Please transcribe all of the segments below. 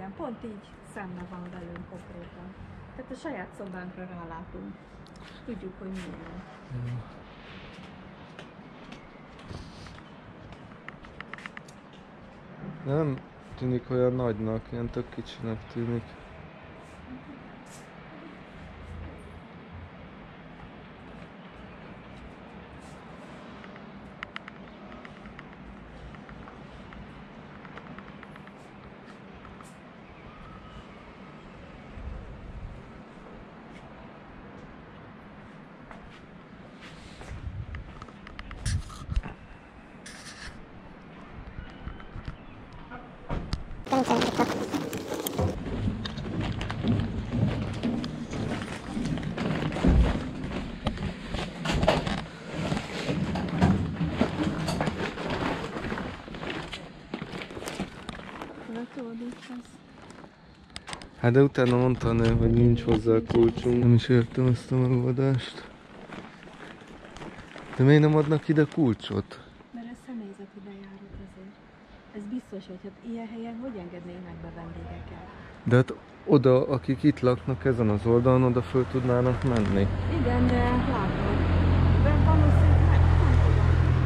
Igen, pont így szemben van velünk konkrétan. Tehát a saját szobánkra rálátunk. Tudjuk, hogy milyen. Nem tűnik olyan nagynak, ilyen tök kicsinek tűnik. Hát de utána mondta a nő, hogy nincs hozzá a kulcsunk. Nem is értem ezt a megoldást. De miért nem adnak ide kulcsot? Mert ez személyzeti bejárat azért. Ez biztos, hogy hát ilyen helyen hogy engednének be vendégeket? De hát oda, akik itt laknak ezen az oldalon, oda föl tudnának menni. Igen, de látod. De valószínűleg nem tudom.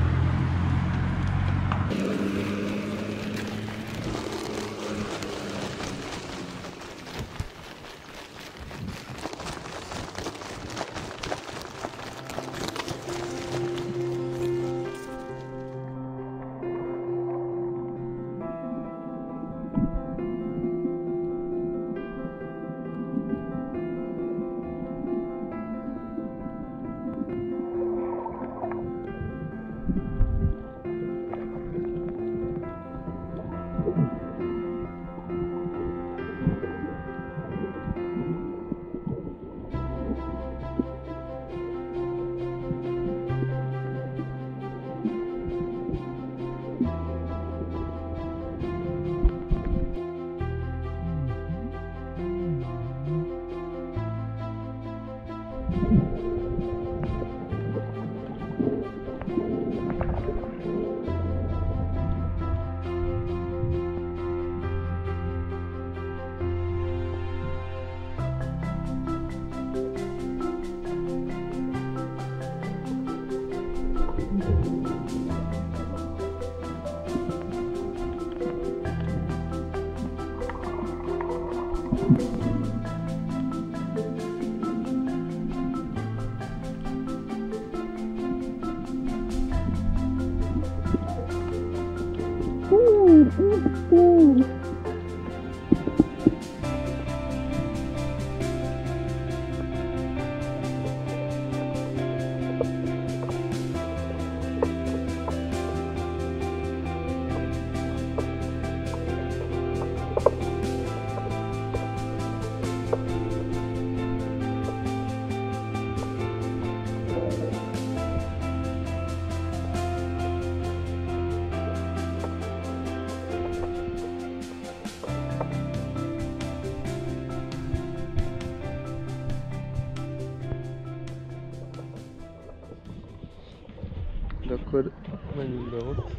De akkor menjünk be ott,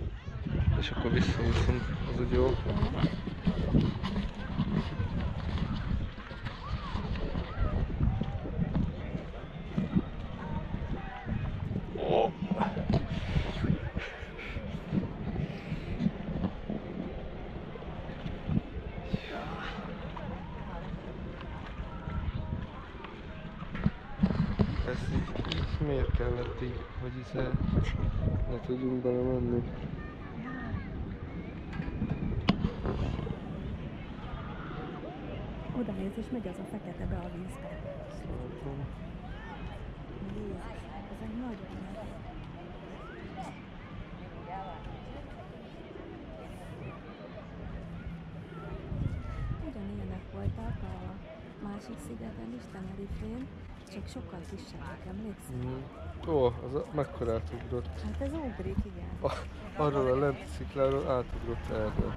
és akkor visszaviszünk, az úgy jó. Ez így miért kellett így, hogy ne tudjunk bele menni? Oda néz és megy az a fekete be a vízbe. Jézus, ez egy nagyon nagy. Ugyanilyenek voltak a másik szigeten is, Tenerifén, csak sokkal kisebbek, emlékszel? Ó, az mekkorát ugrott. Hát ez ugrik, igen. Arról a lenti szikláról átugrott erre.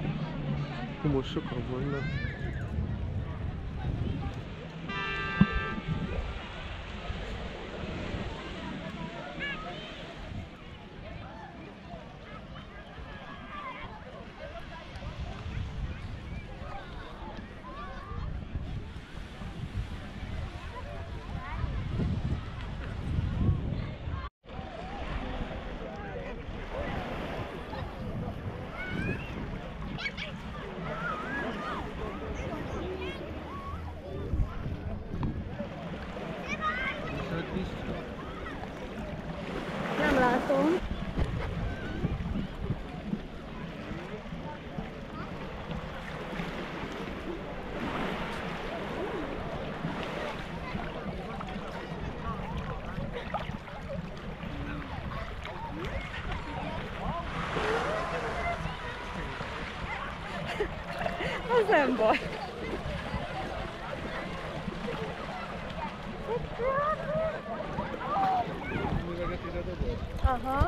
Most sokan vannak. mutatom. Az nem baj. Aha.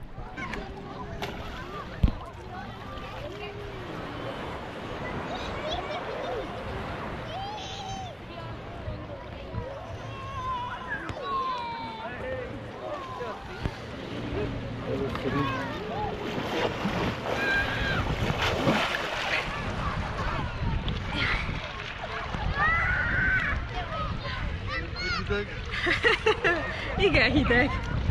Hideg? Igen, hideg.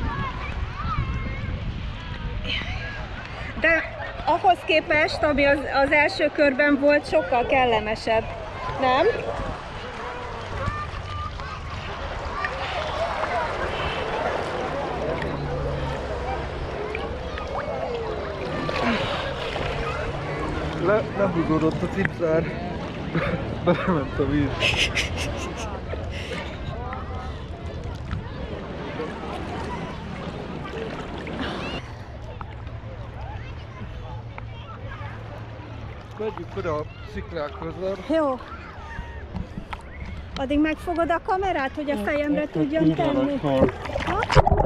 De ahhoz képest, ami az első körben volt, sokkal kellemesebb. Nem? Lehúzódott a cipzár. Belement a víz. Megyünk oda a sziklákhoz, nem? Jó. Addig megfogod a kamerát, hogy a fejemre tudjam tenni. Ha?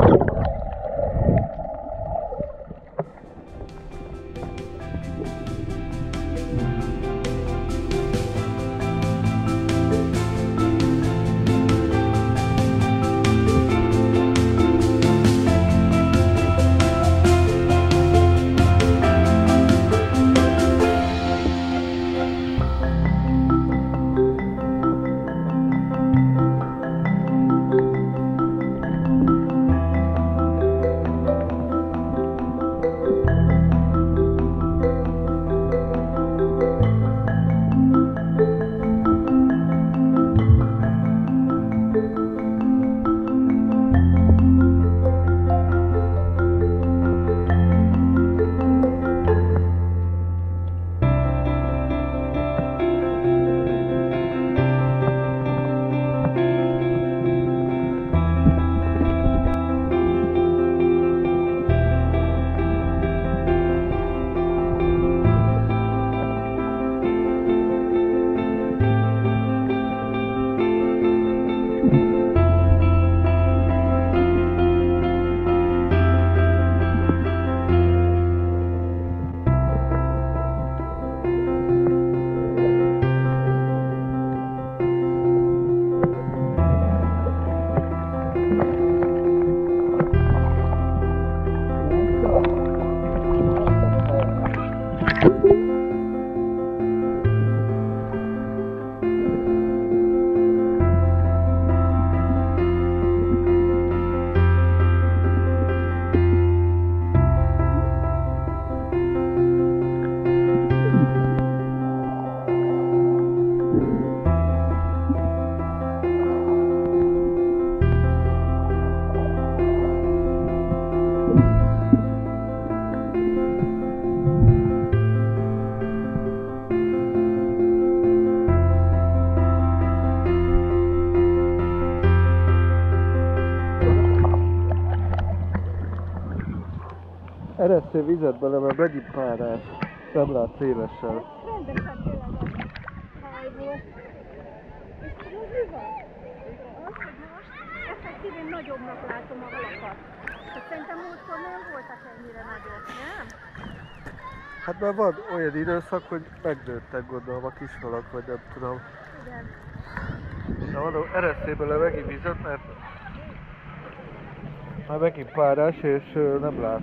Eresztél vizet bele, mert megint párás. Nem lát szélessel. Rendesen tényleg a hajból. És tudod mi van? Az, hogy most effektíven nagyobbnak látom a halakat. Hát szerintem múltkor nem voltak ennyire nagyok, nem? Hát már van olyan időszak, hogy megnőttek, gondolom, a kis halak, vagy nem tudom. Igen. De mondom, eresztél bele megint vizet, mert már megint párás, és nem lát.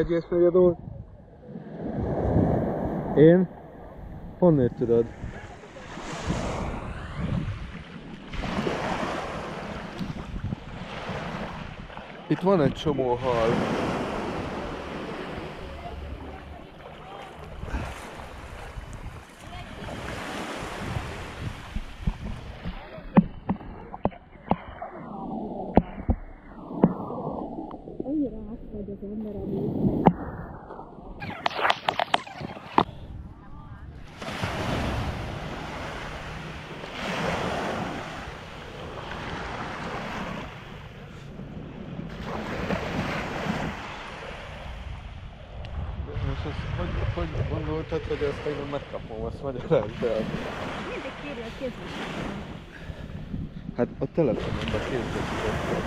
Vegyél negyedót. Én? Honnét tudod? Itt van egy csomó hal. Annyira átfagy az ember, ami... És ezt hogy gondoltad, hogy ezt én megkapom, azt magyarázd el? Mindig kérje a kézműsor. Hát a telefonomban készítettem.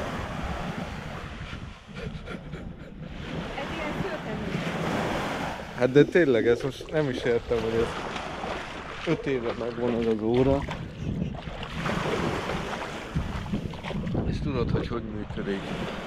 Ez ilyen szőkenő. Hát de tényleg, ezt most nem is értem, hogy ez 5 éve megvan az óra. És tudod, hogy működik.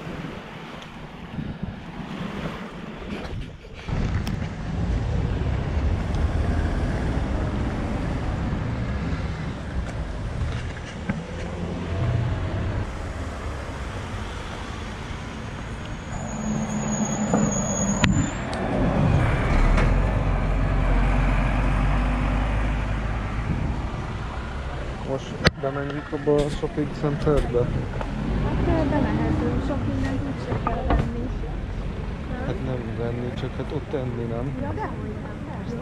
Most bemenjük abba a shopping centerbe? Hát bemehetünk, sok mindent úgyse kell venni. Hát nem venni, csak hát ott enni, nem? Ja, dehogy nem, persze.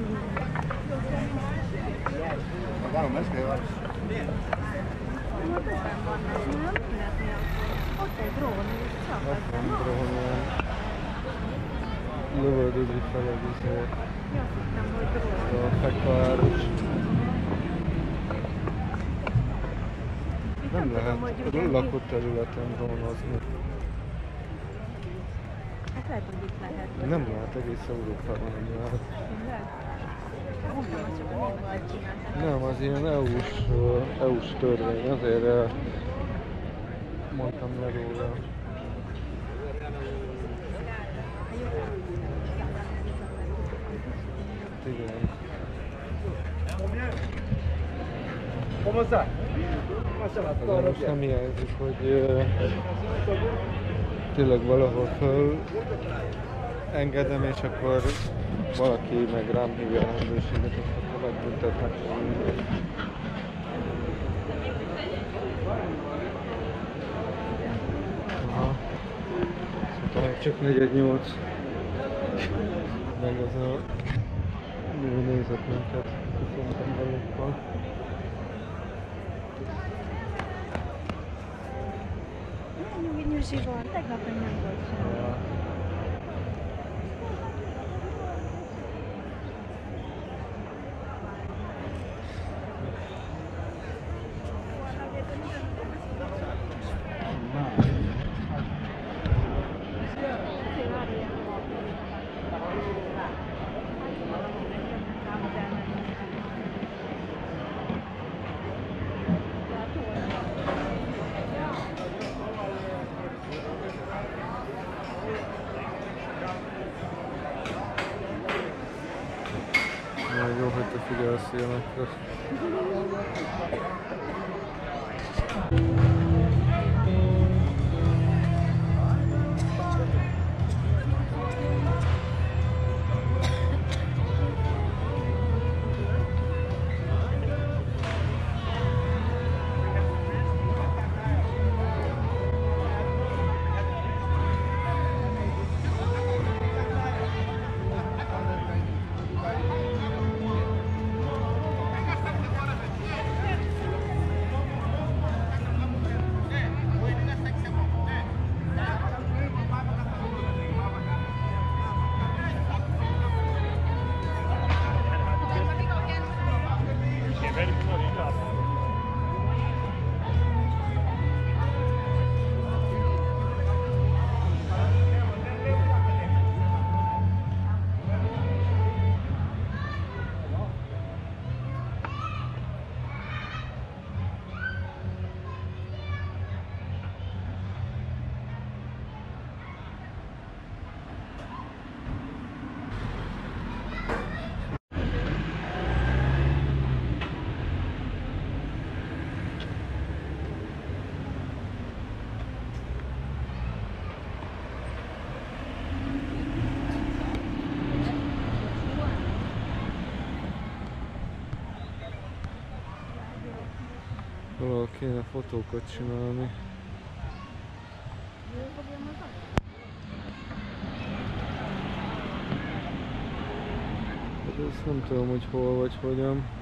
Ott ezen van ez, nem? Ott egy drón, és csak Ott az van van. drónján. Lövöldözik fel egy izé. Ja, azt hittem, hogy drón. A fekvárus. Itt Nem lehet tudom, hogy ugye lakott területen drónozni. Hát lehet, hogy itt lehet. Nem lehet, egész Európában nem lehet. Tényleg? Mondtam, hogy csak a németek csinálták. Nem, az ilyen EU-s törvény, azért mondtam le róla. Igen. Azért most nem hiányzik, hogy tényleg valahol föl engedem, és akkor valaki meg rám hívja a rendőrséget, és akkor megbüntetnek. Aha. Szóval csak 4-8. Meg az a nő nézett minket, köszöntem velük. Nyugi van, tegnap még nem volt sem. Jó, hogy te figyelsz ilyenekre. Valahol kéne fotókat csinálni. Hát ezt nem tudom, hogy hol vagy hogyan.